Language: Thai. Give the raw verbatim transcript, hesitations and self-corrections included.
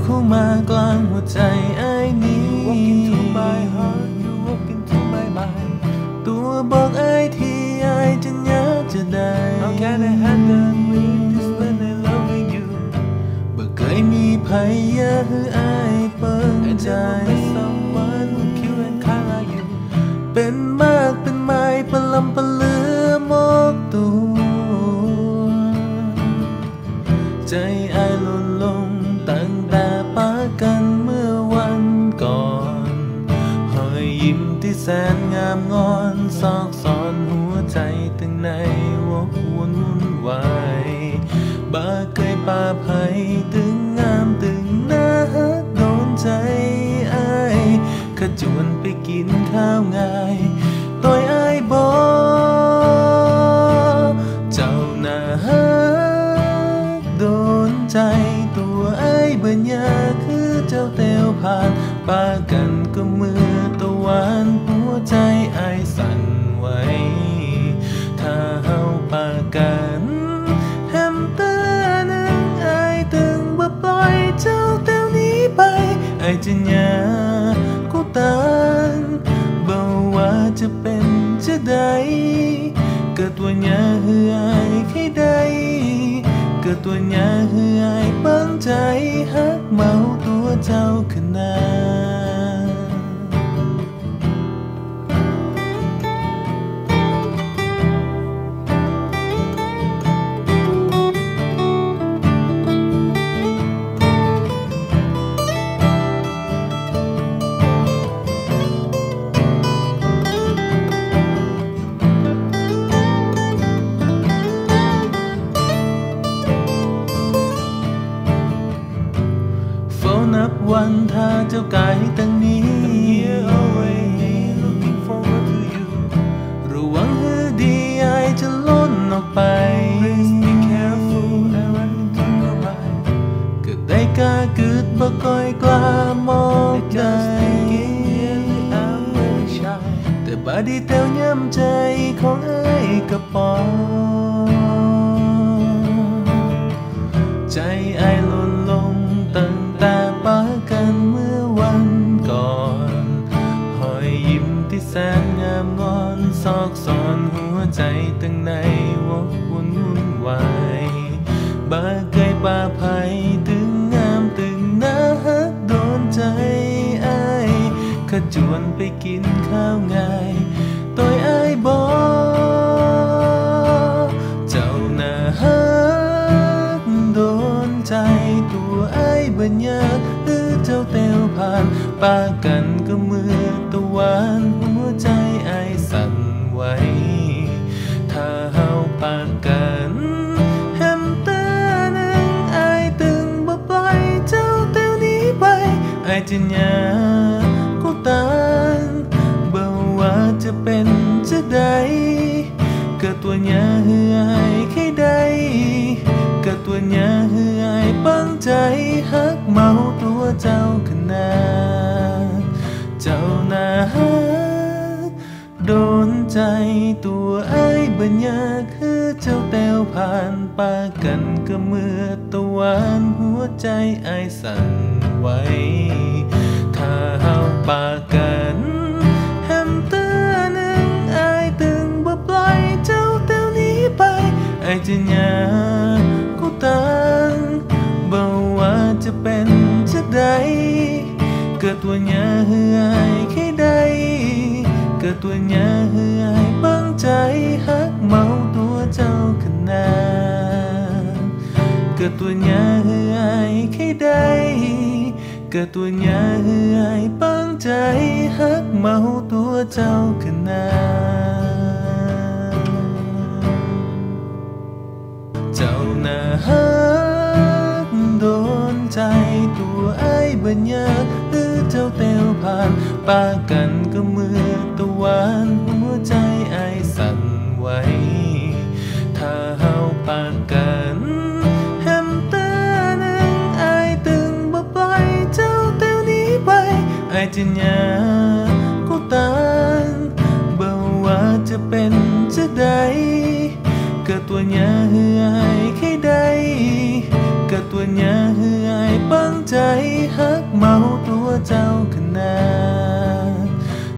เข้ามากลางหัวใจไอ้นี้ You walk into my heart You walk into my mind ตัวบอกไอ้ที่ไอ้จะอยากจะได้ How can I handle with this when I loving you บ่เคยมีใครอยากให้ไอ้เปิด I ใจ never met someone who cute and kind like you เป็นมากเป็นไม้ปลำปะเลือมอกตัวใจไอ้หล่นลงตั้งแต่ปากันเมื่อวันก่อนหอยยิ้มที่แสนงามงอนซอกซอนหัวใจตั้งในวกวนวุ่นวายบ่เคยปาภัยตึงงามตึงหน้าฮักโดนใจไอ้ขจวนไปกินข้าวง่ายตัวไอ้บอกเจ้าหน้าฮักโดนใจตัวไอ้บัญญาคือเจ้าเต้วผ่านปากันก็มือตะวันหัวใจไอ้สั่นไหวถ้าเฮาปากันแฮมเตอร์นึงไอ้ตึงบ่ปล่อยเจ้าเต้วนี้ไปไอ้จะยากูตานบ่ว่าจะเป็นจะได้เกิดตัวหยาเหือไอ้แค่ใดเกิดตัวหยาเหือไอ้ปังใจฮักเมาตัวเจ้าขนาดนับวันถ้าเจ้ากายตั้งนี้ Year away looking forward to you ระวังให้ดีไอจะล้นออกไป Please be careful I run into your mind ก็ได้กล้าเกิดบ่ก้อยกล้ามองได้ I'm very shy แต่บาดีเต้วย้ำใจของไอ้กระปอใจไอ้หล่นลงตั้งแต่ปากันเมื่อวันก่อนหอยยิ้มที่แสนงามงอนซอกซอนหัวใจตั้งในวกวนวุ่นวายบ่เคยปาภัยตึงงามตึงหน้าฮักโดนใจไอ้ขจวนไปกินข้าวง่ายตัวไอ้บอกเจ้าหน้าฮักโดนใจตัวไอ้บัญญาคือเจ้าเต้วผ่านปากันก็มือตะวันหัวใจไอ้สั่นไหวถ้าเฮาปากันแฮมเตอร์นึงไอ้ตึงบ่ปล่อยเจ้าเต้วนี้ไปไอ้จะยากูตานบ่ว่าจะเป็นจะได้เกิดตัวหยาเหือไอ้แค่ใดเกิดตัวหยาเหือไอ้ปังใจฮักเมาตัวเจ้าขนาดเจ้าหน้าฮักโดนใจตัวไอ้บัญญาคือเจ้าเต้วผ่านปากันก็เมื่อตะวันหัวใจไอ้สั่นไหวถ้าเฮาปากันแฮมเตอร์นึงไอ้ตึงบ่ปล่อยเจ้าเต้วนี้ไปไอ้จะยากูตานบ่ว่าจะเป็นจะได้เกิดตัวหยาเหือไอ้แค่ใดเกิดตัวหยาเหือไอ้ปังใจฮักเมาตัวเจ้าขนาดเกิดตัวหยาเหือไอ้แค่ใดเกิดตัวหยาเหือไอ้ปังใจฮักเมาตัวเจ้าขนาดเจ้าหน้าฮักโดนใจตัวไอ้บัญญาหรือเจ้าเต้วผ่านปากันก็มือตะวันหัวใจไอ้สั่นไหวถ้าเฮาปากันแฮมเตอร์นึงไอ้ตึงบ่ปล่อยเจ้าเต้วนี้ไปไอ้จะยากูตานบ่ว่าจะเป็นจะได้เกิดตัวหยาเหือไอ้แค่ใดเกิดตัวหยาเหือไอ้ปังใจใจ